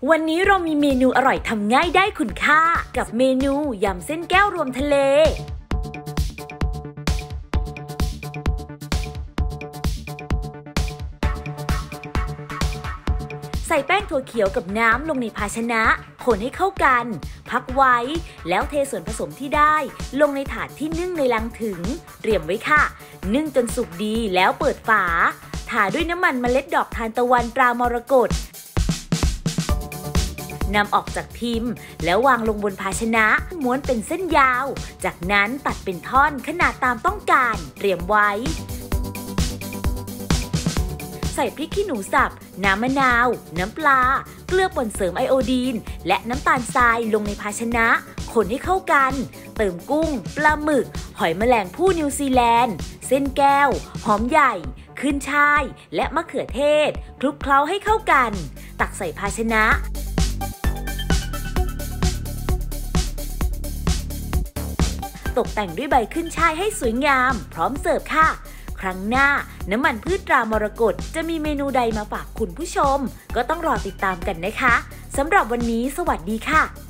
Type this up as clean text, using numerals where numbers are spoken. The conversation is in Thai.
วันนี้เรามีเมนูอร่อยทำง่ายได้คุณค่ากับเมนูยำเส้นแก้วรวมทะเลใส่แป้งถั่วเขียวกับน้ำลงในภาชนะคนให้เข้ากันพักไว้แล้วเทส่วนผสมที่ได้ลงในถาดที่นึ่งในลังถึงเตรียมไว้ค่ะนึ่งจนสุกดีแล้วเปิดฝาทาด้วยน้ำมันเมล็ดดอกทานตะวันตรามรกตนำออกจากพิมพ์แล้ววางลงบนภาชนะม้วนเป็นเส้นยาวจากนั้นตัดเป็นท่อนขนาดตามต้องการเตรียมไว้ใส่พริกขี้หนูสับน้ำมะนาวน้ำปลาเกลือป่นเสริมไอโอดีนและน้ำตาลทรายลงในภาชนะคนให้เข้ากันเติมกุ้งปลาหมึกหอยแมลงภู่นิวซีแลนด์เส้นแก้วหอมใหญ่ขึ้นช่ายและมะเขือเทศคลุกเคล้าให้เข้ากันตักใส่ภาชนะตกแต่งด้วยใบขึ้นช่ายให้สวยงามพร้อมเสิร์ฟค่ะครั้งหน้าน้ำมันพืชตรามรกตจะมีเมนูใดมาฝากคุณผู้ชมก็ต้องรอติดตามกันนะคะสำหรับวันนี้สวัสดีค่ะ